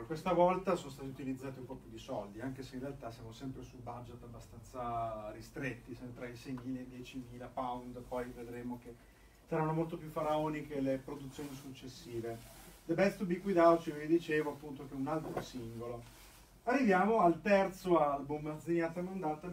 questa volta sono stati utilizzati un po' più di soldi, anche se in realtà siamo sempre su budget abbastanza ristretti, sempre tra i 6.000 e i 10.000 pound, poi vedremo che saranno molto più faraoniche le produzioni successive. The Best to Be Without, vi dicevo appunto che è un altro singolo. Arriviamo al terzo album, Zenyatta Mandata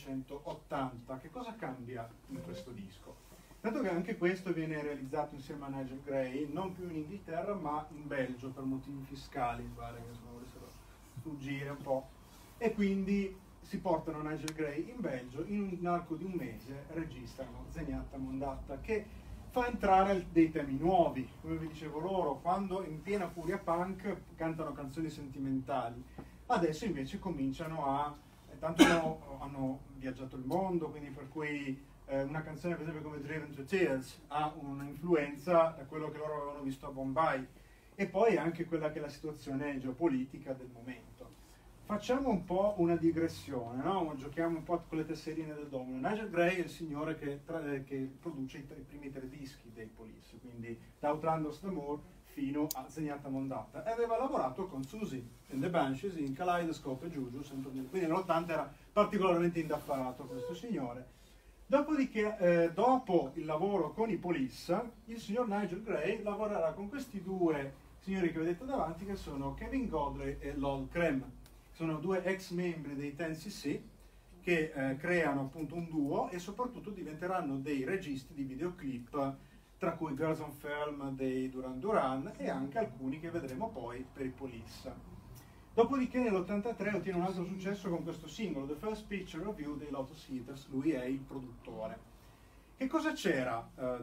1980. Che cosa cambia in questo disco? Dato che anche questo viene realizzato insieme a Nigel Gray, non più in Inghilterra ma in Belgio per motivi fiscali, mi pare che volessero sfuggire un po', e quindi si portano Nigel Gray in Belgio, in un arco di un mese registrano Zenyatta Mondatta, che fa entrare dei temi nuovi. Come vi dicevo, loro quando in piena furia punk cantano canzoni sentimentali, adesso invece cominciano a, tanto hanno viaggiato il mondo, quindi per cui una canzone per esempio come Driven to Tears ha un'influenza da quello che loro avevano visto a Bombay, e poi anche quella che è la situazione geopolitica del momento. Facciamo un po' una digressione, no? Giochiamo un po' con le tesserine del domino. Nigel Gray è il signore che produce i primi 3 dischi dei Police, quindi da Outlanders the Moor fino a Zenyatta Mondatta, e aveva lavorato con Susie and the Banshees in Kaleidoscope e Juju, quindi nell'80 era particolarmente indaffarato questo signore. Dopodiché, dopo il lavoro con i Police, il signor Nigel Gray lavorerà con questi 2 signori che vedete davanti, che sono Kevin Godley e Lol Creme. Sono 2 ex membri dei 10cc che creano appunto un duo e soprattutto diventeranno dei registi di videoclip, tra cui Girls on Film dei Duran Duran e anche alcuni che vedremo poi per i Police. Dopodiché nell'83 ottiene un altro successo con quessto singolo, The First Picture of You dei Lotus Eaters, lui è il produttore. Che cosa c'era?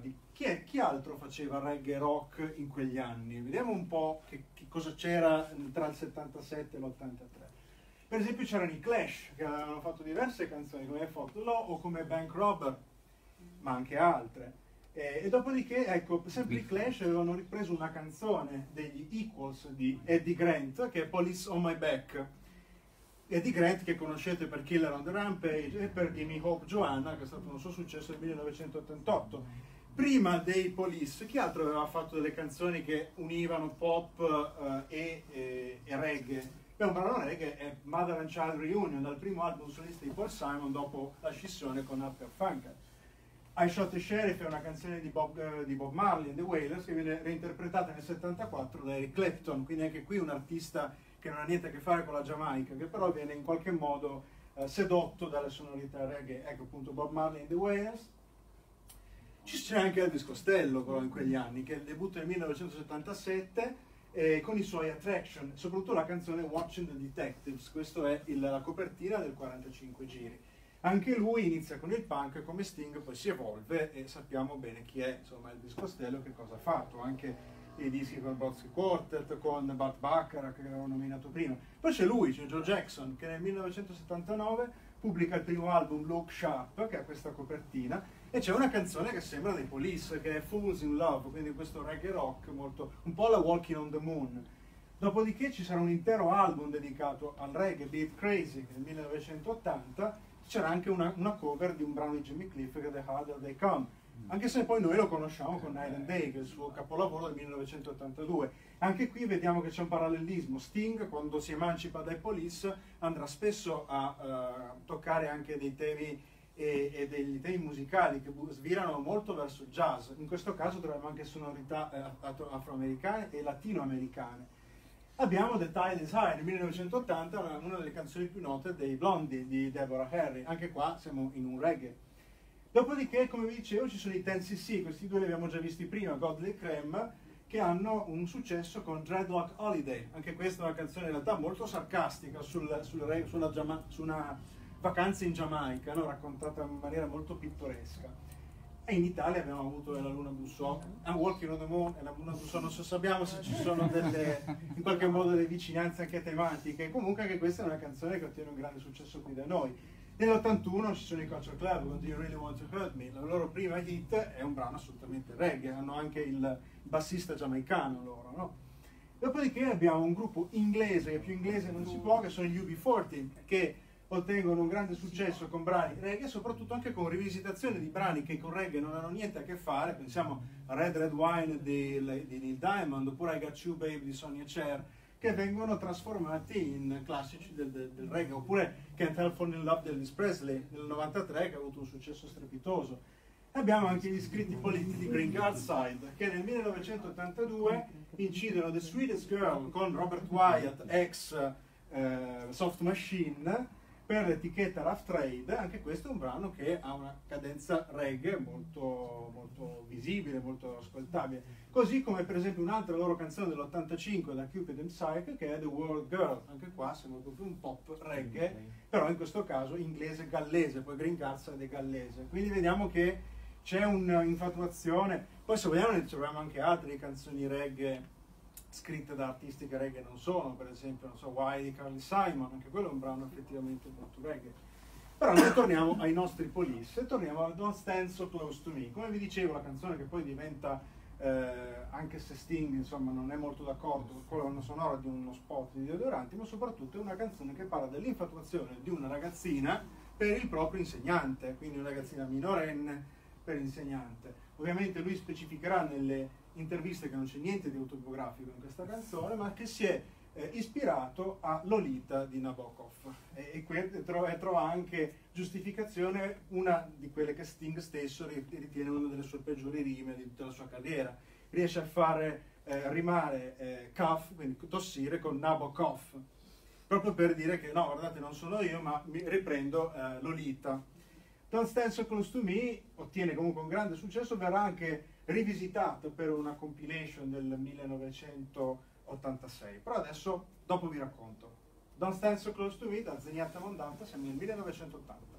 Chi altro faceva reggae rock in quegli anni? Vediamo un po' che cosa c'era tra il 77 e l'83. Per esempio c'erano i Clash, che avevano fatto diverse canzoni come Fought the Law o come Bank Robber, ma anche altre. E dopodiché, ecco, sempre i Clash avevano ripreso una canzone degli Equals di Eddie Grant, che è Police on My Back. Eddie Grant, che conoscete per Killer on the Rampage e per Gimme Hope Joanna, che è stato un suo successo nel 1988. Prima dei Police, chi altro aveva fatto delle canzoni che univano pop e reggae? Beh, un brano reggae è Mother and Child Reunion, dal primo album solista di Paul Simon dopo la scissione con Upper Funk. I Shot the Sheriff è una canzone di Bob Marley and the Wailers che viene reinterpretata nel 74 da Eric Clapton, quindi anche qui un artista che non ha niente a che fare con la Giamaica, che però viene in qualche modo sedotto dalle sonorità reggae. Ecco appunto Bob Marley and the Wailers. C'è anche Elvis Costello però in quegli anni, che debutta nel 1977 con i suoi Attraction, soprattutto la canzone Watching the Detectives. Questa è la copertina del 45 giri. Anche lui inizia con il punk come Sting, poi si evolve e sappiamo bene chi è, insomma, Elvis Costello, che cosa ha fatto, anche i dischi con Brodsky Quartet, con Burt Bacharach che avevo nominato prima. Poi c'è lui, c'è Joe Jackson, che nel 1979 pubblica il primo album Look Sharp, che ha questa copertina, e c'è una canzone che sembra dei Police, che è Fools in Love, quindi questo reggae rock molto, un po' la Walking on the Moon. Dopodiché ci sarà un intero album dedicato al reggae, Beat Crazy, che nel 1980 c'era anche una cover di un brano di Jimmy Cliff, che è The Harder They Come, anche se poi noi lo conosciamo con Night and Day, che è il suo capolavoro del 1982. Anche qui vediamo che c'è un parallelismo. Sting, quando si emancipa dai Police, andrà spesso a toccare anche dei temi e degli temi musicali che svirano molto verso il jazz. In questo caso troviamo anche sonorità afroamericane e latinoamericane. Abbiamo The Tide is High, nel 1980, una delle canzoni più note dei Blondie di Deborah Harry. Anche qua siamo in un reggae. Dopodiché, come vi dicevo, ci sono i 10cc, questi 2 li abbiamo già visti prima, Godley e Creme, che hanno un successo con Dreadlock Holiday. Anche questa è una canzone in realtà molto sarcastica su una vacanza in Giamaica, no? Raccontata in maniera molto pittoresca. E in Italia abbiamo avuto La Luna Bussò, Walking on the Moon e La Luna Bussò. Non so, sappiamo se ci sono in qualche modo delle vicinanze anche tematiche. Comunque anche questa è una canzone che ottiene un grande successo qui da noi. Nell'81 ci sono i Culture Club con Do You Really Want to Hurt Me. La loro prima hit è un brano assolutamente reggae, hanno anche il bassista giamaicano loro, no? Dopodiché abbiamo un gruppo inglese, che più inglese non si può, che sono gli UB40, che ottengono un grande successo con brani reggae, soprattutto anche con rivisitazioni di brani che con reggae non hanno niente a che fare. Pensiamo a Red Red Wine di Neil Diamond, oppure I Got You Babe di Sonia Cher, che che vengono trasformati in classici del reggae, oppure Can't Help Falling in Love di Elvis Presley nel 93, che ha avuto un successo strepitoso. Abbiamo anche gli scritti politici di Green Card Side, che nel 1982 incidono The Sweetest Girl con Robert Wyatt, ex Soft Machine, per l'etichetta Rough Trade. Anche questo è un brano che ha una cadenza reggae molto, molto visibile, molto ascoltabile. Così come per esempio un'altra loro canzone dell'85 da Cupid and Psyche, che è The World Girl. Anche qua sembra proprio un pop reggae, però in questo caso inglese-gallese, poi Green Card Side è gallese. Quindi vediamo che c'è un'infatuazione. Poi se vogliamo ne troviamo anche altre canzoni reggae scritte da artisti che reggae non sono, per esempio, non so, Why di Carly Simon, anche quello è un brano effettivamente molto reggae. Però noi torniamo ai nostri Police e torniamo a Don't Stand So Close To Me. Come vi dicevo, la canzone che poi diventa, anche se Sting insomma non è molto d'accordo con la colonna sonora di uno spot di deodoranti, ma soprattutto è una canzone che parla dell'infatuazione di una ragazzina per il proprio insegnante, quindi una ragazzina minorenne per l'insegnante. Ovviamente lui specificherà nelle interviste che non c'è niente di autobiografico in questa canzone, ma che si è ispirato a Lolita di Nabokov e trova anche giustificazione una di quelle che Sting stesso ritiene una delle sue peggiori rime di tutta la sua carriera. Riesce a fare rimare cough, quindi tossire, con Nabokov, proprio per dire che no, guardate, non sono io, ma mi riprendo Lolita. Don't Stand So Close To Me ottiene comunque un grande successo, verrà anche rivisitato per una compilation del 1986. Però adesso, dopo vi racconto. Don't Stand So Close To Me da Zenyatta Mondanta, siamo nel 1980.